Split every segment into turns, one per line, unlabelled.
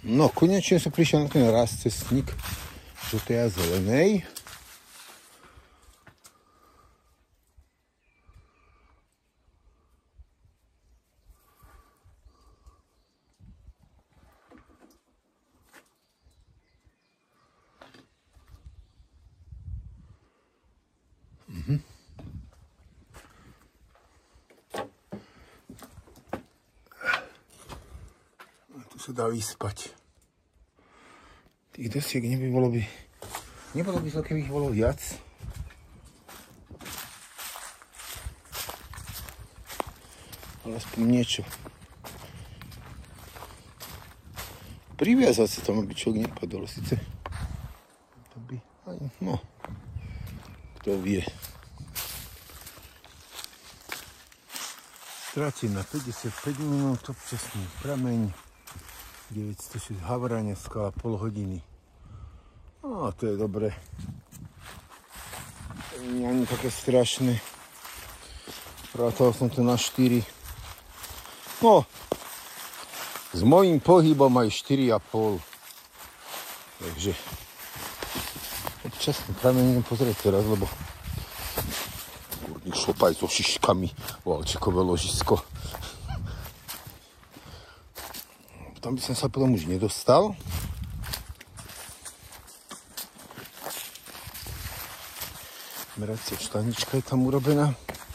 No, konečne som prišiel na ten rastcestník žltej a zelenej. Tu sa dá vyspať. Tých dosiek nebolo by zle, keby ich bolo viac. Ale aspoň niečo. Priviazať sa tam, aby človek nepadol. Sice to by aj, no, kto vie. Stratená 55 minút, občasný prameň, 906 havrania, skala pol hodiny. No, to je dobre. Nie ani také strašné. Prátal som to na 4. No, s mojím pohybom aj 4,5. Takže občasný prameň idem pozrieť teraz, lebo šlopaj so šiškami, valčekové ložisko. Tam by som sa potom už nedostal. Meracia štanička je tam urobená.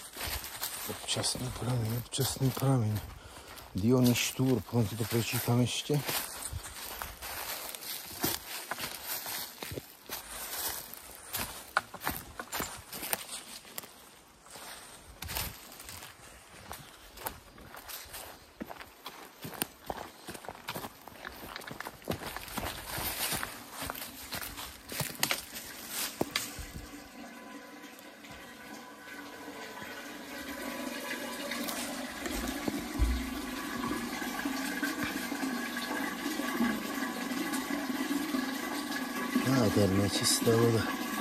Občasný prameň. Diony Štúr, potom si to prečítam ešte. Nádherná čistá voda.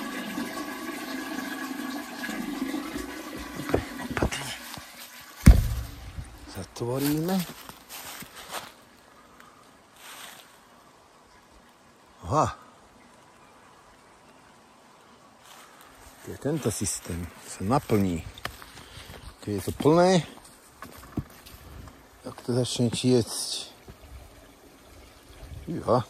Opatrne. Zatvoríme. Aha. To je tento systém. Sa naplní. Keď je to plné, tak to začne tiecť. Juha.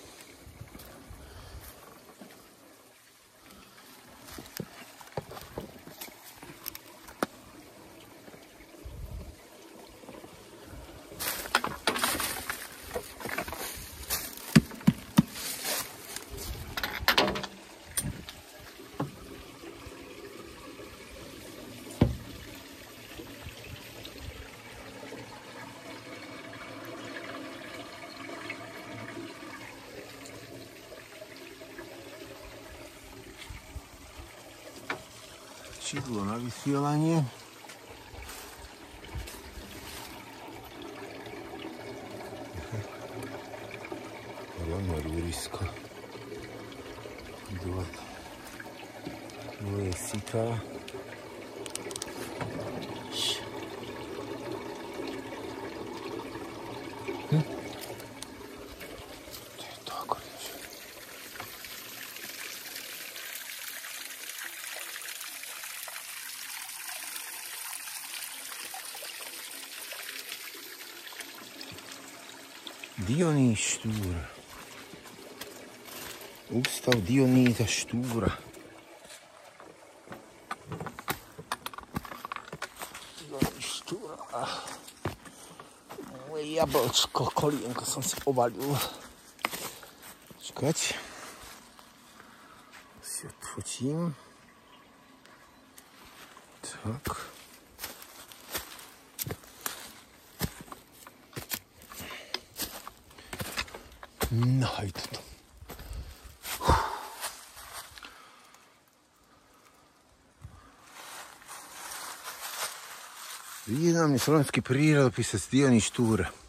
Čidlo na vysielanie. Hlavne rúrisko. Dvoje sitá. Diony Štúr. Ústav Dionýza Štúra. Diony Štúra. Moje jablčko, kolienko som si obalil. Počkať. Si odfotím. Tak. No aj toto. Významný slovenský prírodopisec Diony Štúr.